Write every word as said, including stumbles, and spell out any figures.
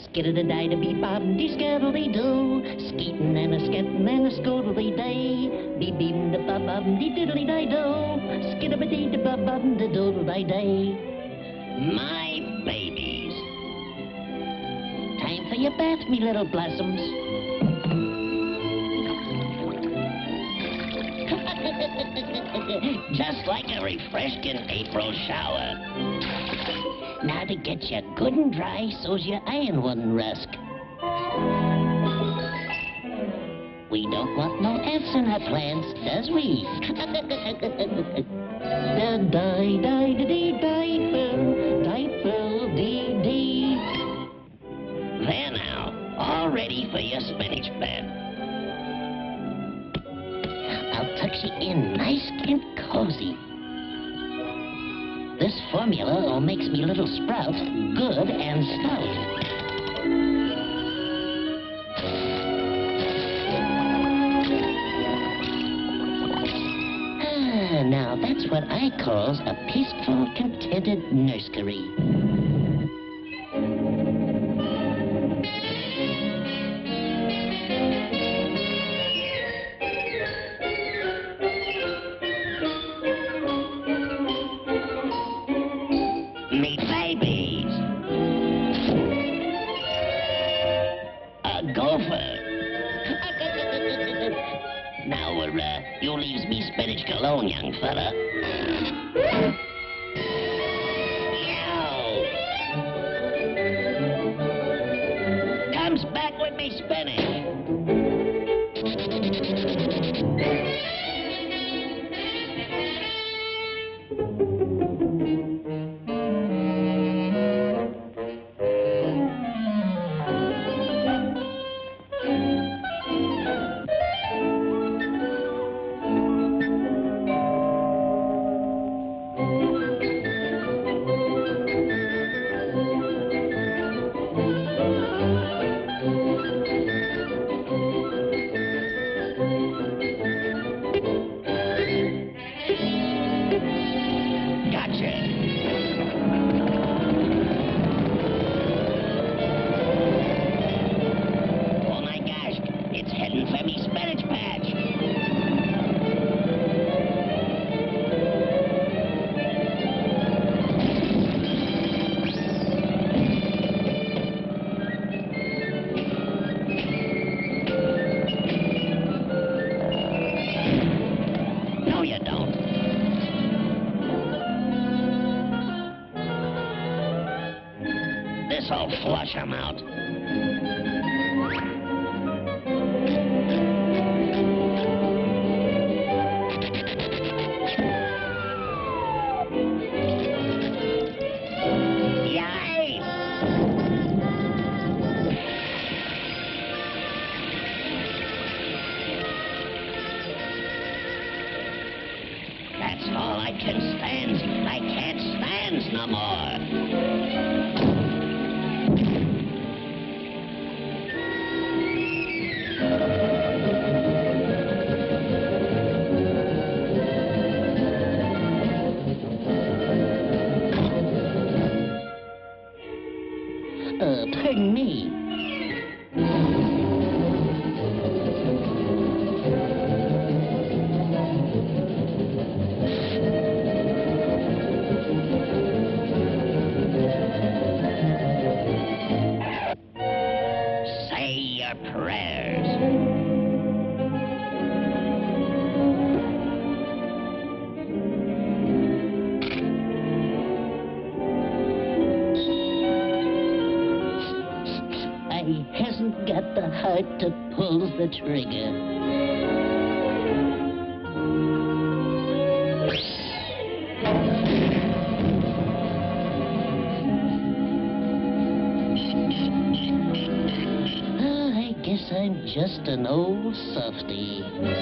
Skittle-a-die-da-bee-bob-dee-skittle-dee-doo. Skeetin' and a skettin' and a scoodle-dee-day. Bee-beem-da-bob-bob-dee-doodle-dee-do. Skidda-ba-dee-da-bob-bob-da-doodle-dee-day. My babies. Time for your bath, me little blossoms. Just like a refreshing April shower. Now to get you good and dry so's your iron wouldn't rust. We don't want no ants in our plants, does we? Da die die da dee diaper, diaper dee dee. There now, all ready for your spinach bed. I'll tuck you in nice and cozy. This formula all makes me little sprouts good and stout. Ah, now that's what I calls a peaceful, contented nursery. Me babies. A gopher. Now, uh, you leaves me spinach alone, young fella. Yow! Comes back with me spinach. This'll flush him out. Yikes! That's all I can stand. I can't stand no more. Uh, pardon me. Say your prayers. He hasn't got the heart to pull the trigger. Oh, I guess I'm just an old softy.